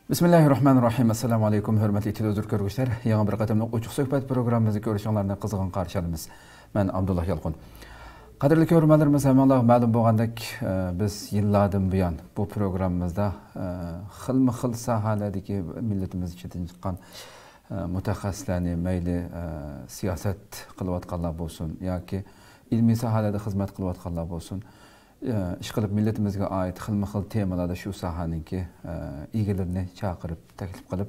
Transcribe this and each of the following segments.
Bismillahirrahmanirrahim. Assalamu alaikum, hörmətli televizor görgüçlər. Yeni bir qadamlıq uçuq söhbət proqramımızı görüşənlərinə qızğın qarşılayırıq. Mən Abdullah Yalqın. Qadirli görmənlərimiz həmənlər məlum bolğandak biz yıllardan buyan bu proqramımızda xilma-xil sahalardakı millətimiz üçün çıxan mutaxassislarni mayli siyasət qılıyatqanlar bolsun yoki ilmi sahalarda xizmət qılıyatqanlar bolsun. İş qilib milletimizge ait xilma-xil temalarda şu sahanınki ilgilerini çağırıp, təklif qilib,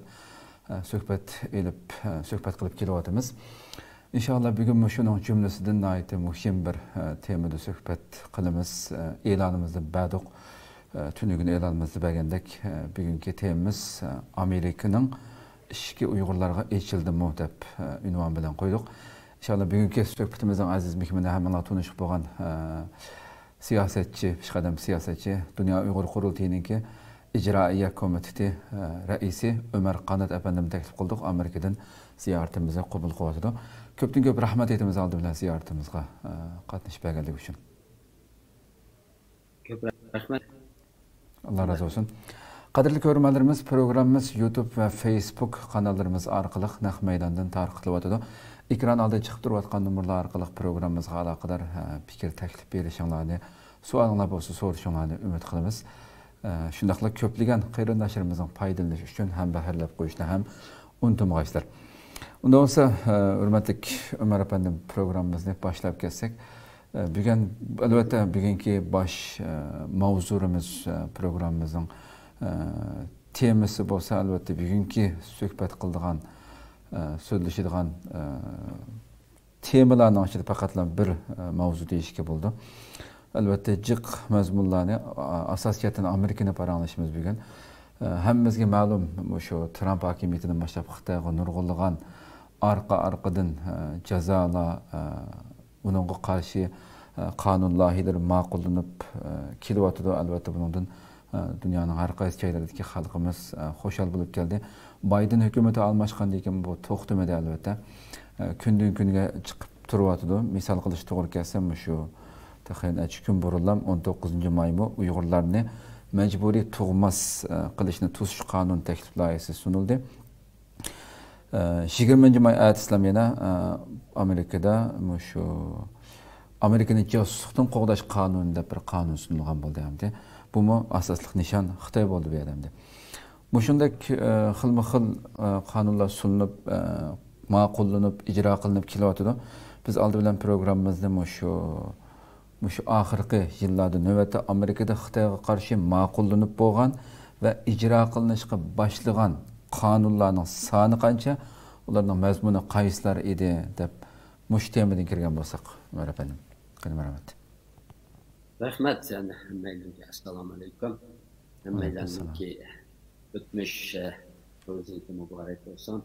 söhbət qilib kelyapmiz. İnşallah bugün şunun cümlesinden ait muhim bir temada söhbət qilimiz. E'lanımızda bəduq, tünügün e'lanımızda bəgəndək bugünkü temamız Amerika'nın işki Uygurlarga eçildimi deb ünvan bilen koyduk. İnşallah bugünkü söhbətimizin aziz mihmini hemen tanışıp boğan siyasetçi, pişqadam siyasetçi, Dünya Uygur Kurultayı'nınki İcraiye Komiteti Reisi Ömer Kanat efendim teklif kıldık. Amerika'dan ziyaretimize kabul kıldı. Köptün köp rahmet etimiz aldı bilen ziyaretimizde katılış belgeldik için. Köp rahmet. Allah razı olsun. Qadirli görürmenlerimiz programımız YouTube ve Facebook kanallarımız arkalık Naq Meydan'dan tarqıtılıp ekran aldı çıkıp duruyatqan numurlar arkalık programımızga alaqadar fikir təklif berişinlarni, suallar bolsa soruşunlarni ümit qilamiz. Şundaqla köpligen qarindaşlarımızın faydalanışı üçün hem baharlab qo'yishni ham unutmayasizlar. Unda olsa hurmatli Ömer efendim programımızı başlap ketsek, bugün elbette bugünkü baş mavzurumuz programımızın teması bolsa elbette bugünkü söhbət qıldığan sözleşidigan temalarning ichida faqatla bir mavzu deyishga bo'ldi. Albatta jiq mazmunlarni asosiyatan Amerikani paranglashimiz bugun. Hammamizga ma'lum shu Trump hokimiyatidan boshlab Xitoyga nurg'unlagan arqa-arqadan jazolar, uningga qarshi qonun loyihalari ma'qullanib kelyapti. Albatta bundan dünyanın har qaysi joylaridagi xalqimiz xo'shal bo'lib keldi. Biden hükümeti almashqandan keyin bu to'xtamadi albatta. Kundan kunga chiqib turyapti. Misol qilish to'g'ri kelsa, shu taxmin 3 kun burunlam 19 maymu Uyg'urlarni majburiy tug'mas qilishni to'sish qonun taklif loyihasi sunildi. 20 may atislam yana Amerikada shu Amerikani josuslikdan qo'g'dash qonuni deb bir qonun sunilgan bo'ldi hamda. Bu mu asaslık nişan Xitoy bo'ldi bu yerda. Mushundak xilma-xil qonunlar sunilib, ma'qullanib, ijro qilinib kelyapti. Biz oldi bilan programmamizda shu oxirgi yillarda navbatda Amerikada Xitoyga qarshi ma'qullanib bo'lgan va ijro qilinishga boshlagan qonunlarning soni qancha, ularning mazmuni qaysilar edi deb mush temadan kirgan bo'lsak, Ömer efendim. Rahmat. Rahmet yani hemmeylerinki esselamu aleyküm. Hemmeylerinki ötmüş rozeti mübarek olsun.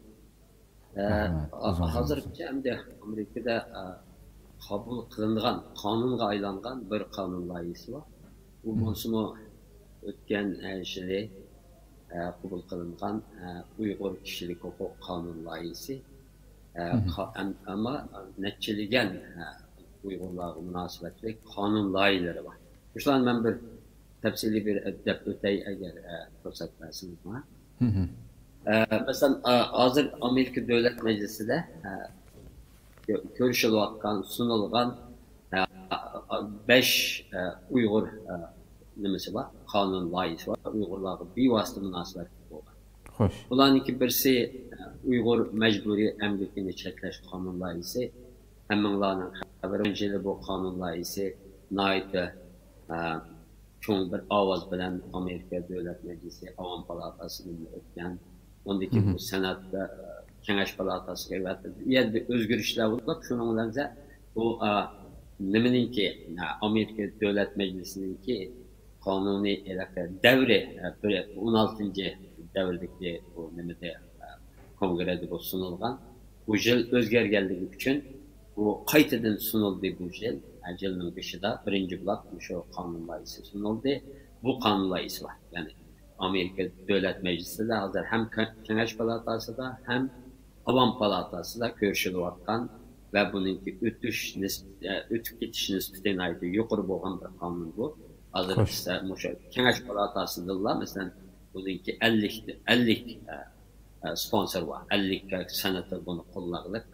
Hazırki hem de Amerika'da kabul kılıngan, kanunga aylangan bir kanun layihisi var. Bu monsumu ötken şeyde kabul kılıngan Uygur kişilik hukuk kanun layihisi. Ama neticeligen Uygurlarga münasebetli kanun layihleri var. Şulan ben bir tefsili bir edep ötey eğer fırsat versiniz bana. Mesela hazır Amerika Devlet Meclisi de görüşülüyatkan, sunulgan 5 Uygur nemesi var, kanun layihisi var. Uygurlarga bir vasıta münasebetli olan. Hoş. Bunların iki birisi Uygur mecburi emgekini çekleş kanun layihisi. Hemenlarning xabarınca bu kanun layihisi naiti çoğun bir avaz bilen Amerika Devlet Meclisi Avam Palatası'nın ötken. Ondaki bu senatta Kengeş Palatası evet yer bir özgürlükler bulup şunun bence bu nemenin ki Amerika Devlet Meclisi'nin ki kanuni devri böyle 16. devrdeki bu nemede kongrede bu sunulgan bu yıl özgergelliği için bu qaytadan sunuldu bu yıl. Yılın başında birinci blok şu kanun layihisi sunuldu. Bu kanun layihisi var. Yani Amerika Devlet Meclisi de hazır hem Kengeş Palatası da hem Avam Palatası da görüşülüyatkan ve bununki ötüp getiş nispetine ait yukarı boğan bir kanun bu. Hazır işte Kengeş Palatası'nda mesela bununki 50 sponsor var. 50 senator bunu kullanırlar.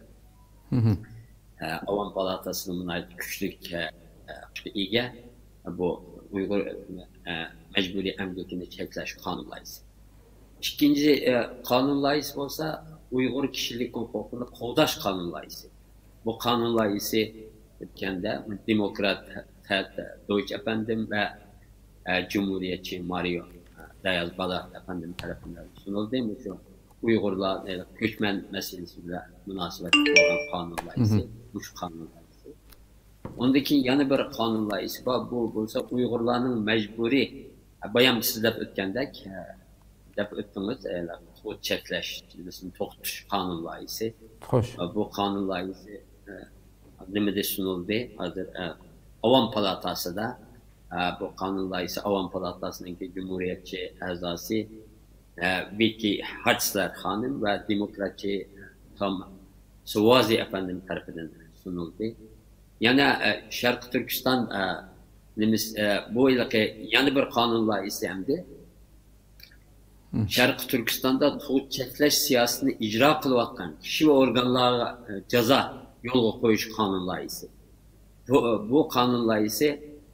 Avam Palatası'nın ait güçlük ega bu Uygur mecburi emgekini çekleş kanun layısı. İkinci kanun layısı olsa Uygur kişilik hukukunu kovdaş kanun layısı. Bu kanun layısı kendi Demokrat Deutsch efendim ve Cumhuriyetçi Mario Dayal Bala efendim tarafından sunuldu. Şu Uygurlar göçmen meselesiyle münasebet olan kanun layısı. Bu kanun layısı. Ondaki yanı bir kanun layısı var. Bu olsa Uygurların mecburi bayan sizler ötkendek dep öttünüz o çekleş toxtuş kanun layısı. Hoş. Bu kanun layısı nimede sunuldu. Hazır Avam Palatası da bu kanun layısı Avam Palatası'nın Cumhuriyetçi azası Vicky Hartzler Hanım ve Demokratçı Tom Suvazi efendim tarafından sunuldu. Yani Şarkı Türkistan bu ilaki yani bir kanun layısı hemdi. Şarkı Türkistan'da tuğut çekleş siyasetini icra kılıvatkan kişi ve organlara ceza yolu koyuş kanun layısı. Bu kanun layısı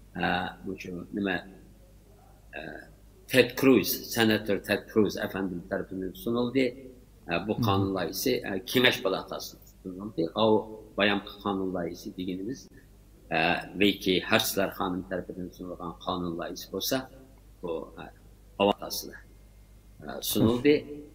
Ted Cruz, Senator Ted Cruz efendim tarafından sunuldu. Bu kanun layısı Kimeş Palatası sunuldu. O bayan kanun layısı dediğimiz Vicky Hartzler Hanım tarafından sunulan kanun layısı olsa bu avatasıda sunuldu.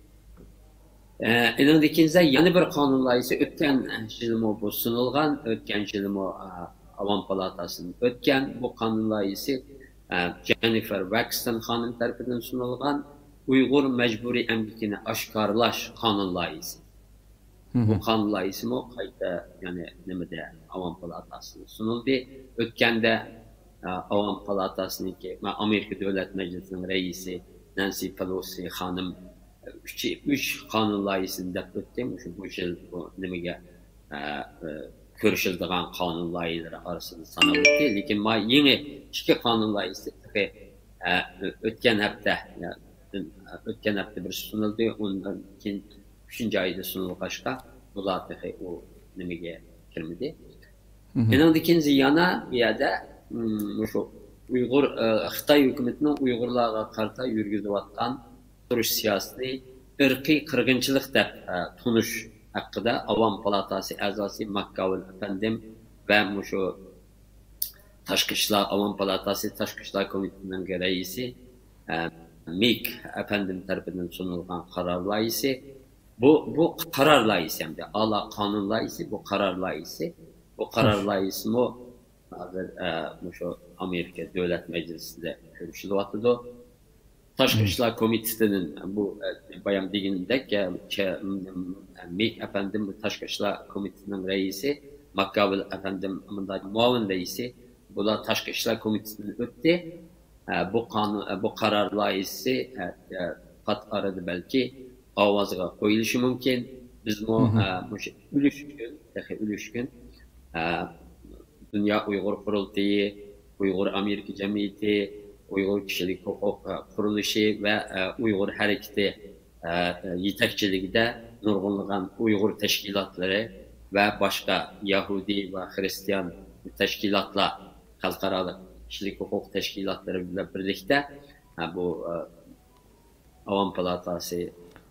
İkinizde yeni bir kanun layısı ötken yılımı bu sunulgan, ötken yılımı Avam Palatası'nın ötken bu kanun layısı Jennifer Waxton Hanım tarafından sunulgan Uygur mecburi emgekini aşkarlaş kanun layısı. Bu kanun layısı mı kayıtta yani nemede Avam Palatası'nın sunuldu. Ötken de Avam Palatası'nın ki Amerika Devlet Meclisi'nin reisi Nancy Pelosi Hanım 3 kanun layısını da öttim. Bu yıl bu nemege görüşüldüğün kanun layıları arasında sanıldı. Lakin yeni 2 kanun layısı ötken hafta bir sunuldu. Ondan 3. ayda sunulgaçka bular o nemege kirmedi. İkinci yana bir yerde şu Uygur Xitay hükümetinin Uygurlarga karşı yürgüzüp atkan duruş siyaseti ırkı kırgınçılık da tunuş hakkında Avam Palatası azası Makkavul efendim ve şu Taşkışla Avam Palatası Taşkışla Komitesi'nin reisi Mik efendim tarafından sunulan karar layısı bu karar layısı hem de ala kanun layısı bu karar layısı bu karar layısı mı şu Amerika Devlet Meclisi'nde görüşülü vardı. Taşkışla Komitesi'nin bu bayan digindek Mik efendim bu Taşkışla Komitesi'nin reisi Makkavul efendim muavin reisi bu da Taşkışla Komitesi'nin öttü. Bu karar layısı pat aradı belki avazga koyuluşu mümkün. Biz bu ülüşkün Dünya Uygur Kurultayı, Uygur Amerika Cemiyeti, Uygur Kişilik Hukuk Kuruluşu ve Uygur Hareketi yetekçiliğinde nurgunluğun Uygur teşkilatları ve başka Yahudi ve Hristiyan teşkilatlar, halkaralık kişilik hukuk teşkilatları ile birlikte bu Avam Palatası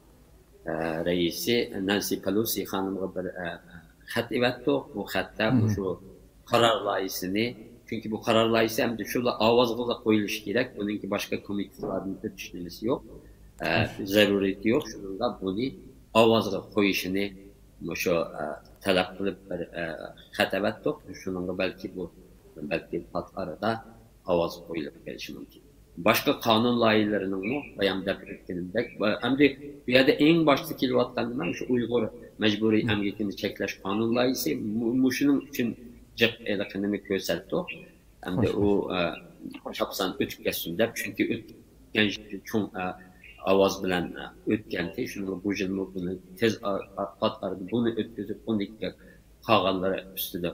reisi Nancy Pelosi Hanım'a bir xat evettik. Bu xatta şu karar layısını çünkü bu karar layısı hem de şurada avazla koyuluş gerek. Bununki başka komitelerin ötüşlemesi yok. Zaruriyeti yok. Şurada bunu avazla koyuşunu şu talep kılıp bir xat evettik. Şununla belki pat arada avaz koyulup gelişi mümkün. Başka kanun layılarının mı bayan depriklerinde hem de bir yerde en başta kilvatlarından şu Uygur mecburi emgekini çekleş kanun layısı muşunun için cep ekonomik gösterdi. Hem de o çapsan ötkesinde çünkü ötken çok avaz bilen ötkenti şunu bu yıl bunu tez pat arada bunu ötküzüp bunu kağanları üstüde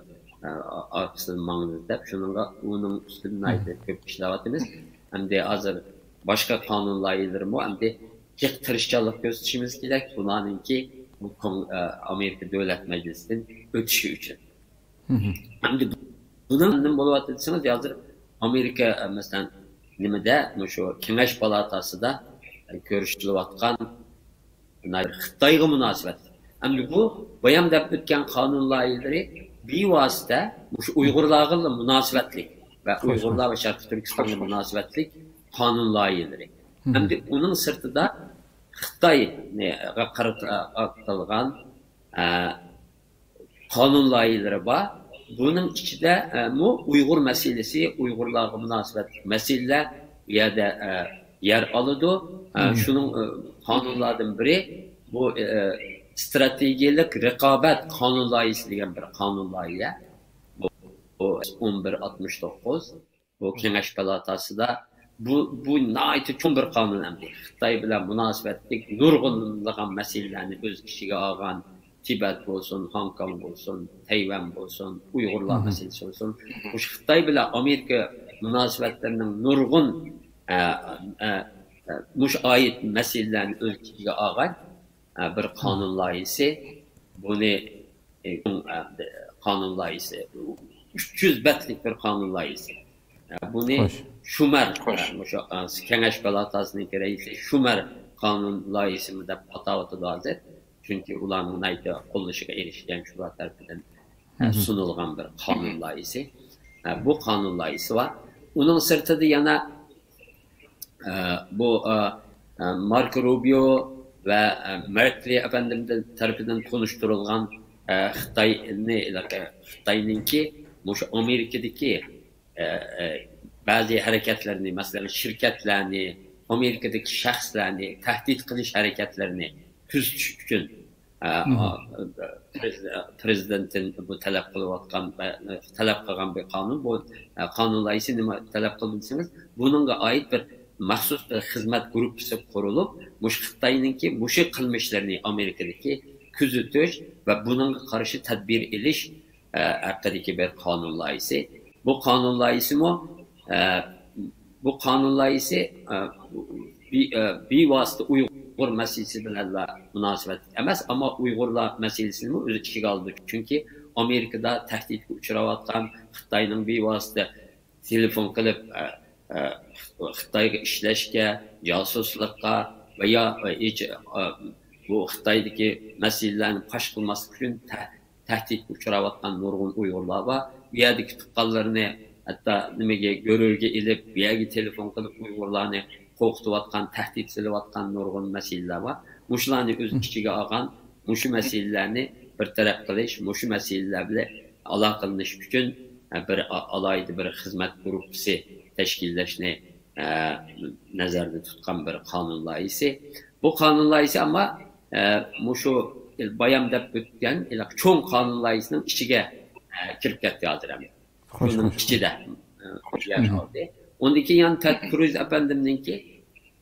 arkasının manzında şununla onun üstünden ait köp işlevatımız hem de hazır başka kanun layihələri var. Hem de tirişçilik gösterişimiz gerek. Bunlarınki bu Amerika Devlet Meclisi'nin ötüşü için. Hem de bunun bulup atılsanız yazır Amerika mesela nimede şu Kengeş Palatası da görüşülüp atkan Xitayga münasebet. Hem de bu bayam dep ötken kanun layihələri bir vasıta şu Uygurlarla münasebetlik ve Uygurlar ve Şarkı Türkistan'la münasebetlik kanun layihələri. Hem de onun sırtında Xitay'a qaratılgan kanun layihələri var. Bunun içinde Uygur meselesi, Uygurlarla münasebet meseleler yer alıyordu. Şunun kanunlardan biri bu stratejik rekabet kanun layihəsi degan bir kanun layihə. Bu 1169 bu Kengeş Palatası'da bu naiti çok bir kanun emdi. Xitay bilen münasebetlik nurg'unlagan meselelerini öz kişiye algan Tibet olsun, Hong Kong olsun, Tayvan olsun, Uygurlar meselesi olsun. Bu Xitay bilen Amerika münasebetlerinin nurg'un muş ait meselelerini öz kişiye algan bir kanun layihəsi. Bunu kanun layihəsi 300 betlik bir kanun layihəsi. Bunu Şumer, Kengeş Palatası'nın reisi Şumer kanun layihəsi de patavatı da hazır. Çünkü ulanın ayda qollaşığa erişilen şular tarafından sunulgan bir kanun layihəsi. Bu kanun layihəsi var. Onun sırtında yana bu Marco Rubio ve Merkley efendimizin tarafından konuşturulgan Xitay'ınki Amerika'daki bazı hareketlerini, mesela şirketlerini, Amerika'daki şahslarını, tehdit kılış hareketlerini tüzüş için prezidentin bu talep kılgan bir kanun. Bu kanun layihəsini talep kılmışsınız. Bununla ait bir mahsus bir hizmet grubu kurulup, Xitay'ınki muşu kılmışlarını Amerika'daki küzütüş ve bunun karşı tedbir iliş hakkındaki bir kanun layihəsi. Bu kanun layihəsi bu kanun layihəsi bir vasıta Uygur meselesi bilen münasebet emez ama Uygurlar meselesini özü kişi aldı. Çünkü Amerika'da tehdit uçuravatkan Xitay'ın bir vasıta telefon kılıp Xitay'a işleşke, casuslıkka veya bu Xitay'daki meselelerini paş kılması için tehdit uçuravatkan nurgun Uygurlar var. Bir yerdeki tıkkallarını hatta görürge ilip bir yerdeki telefon kılıp Uygurlarını korkutuvatkan, tehdit silivatkan nurgun meseleler var. Muşlarını öz kişiye algan, muşu meselelerini bir taraf kılış, muşu meselelerle alakalanış için bir alaydı bir hizmet grubusu teşkilleşini nazarda tutkan bir kanun layihəsi. Bu kanun layihəsi ama muşu bayam dep ötken çoğun kanun layihəsinin içine kirip ketdi hazıram. Bunun içinde yer aldı. Ondaki yan Ted Cruz efendimninki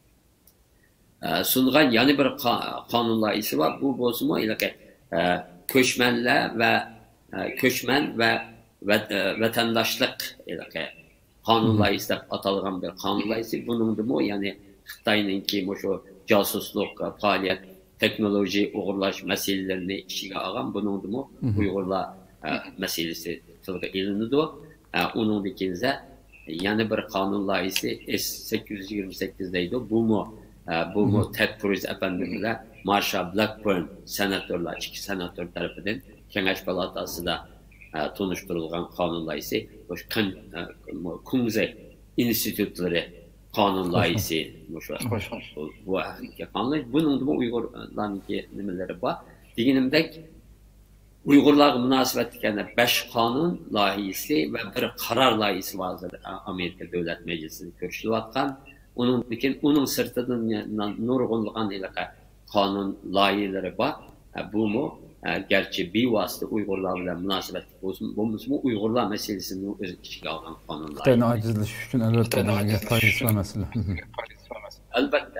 sungan yani bir kanun layihəsi var. Bu bozumu köçmen ve vatandaşlık kanun layihəsi atalgan bir kanun layihəsi. Bunun da bu yani Xitay'ınki şu casusluk, faaliyet, teknoloji, uğurlaş meselelerini işine alan bunun da bu Uygurlar meselesi tılga ilinidi. Onun dikinze yani bir kanun layihəsi S828'deydi. Bu mu Ted Cruz efendimizle Marsha Blackburn senatörler, iki senatör tarafından Kengeş Palatası da tanıştırılgan kanun layihəsi. Kunze İnstitütleri kanun layihəsi bu kanun. Bunun da bu Uygurların nimeleri var. Diginimdek Uygurlar münasebetliklerine 5 kanun layihəsi ve bir karar layihəsi vardır Amerika Devlet Meclisi'nin görüşülüp atkan. Onun sırtından nurg'unlagan kanun layihələri var. Bu mu? Gerçi bir vasıta Uygurlar bilen münasebetlik olsun. Bu mu Uygurlar meselesini öz içine alan kanun layihəsi. Xitayın acizleşiş için elbette paylaşma mesele. Elbette.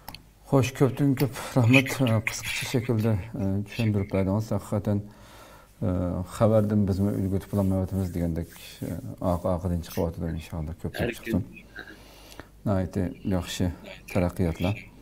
Hoş köptün köp rahmet kısaca şekilde düşündürüp verdiniz. Hakikaten Xabardan bizmi ulgutib olmayotimiz degandek oqidan chiqyapti inshaalloh ko'plab chiqsin. Nayte yaxshi taraqqiyotlar.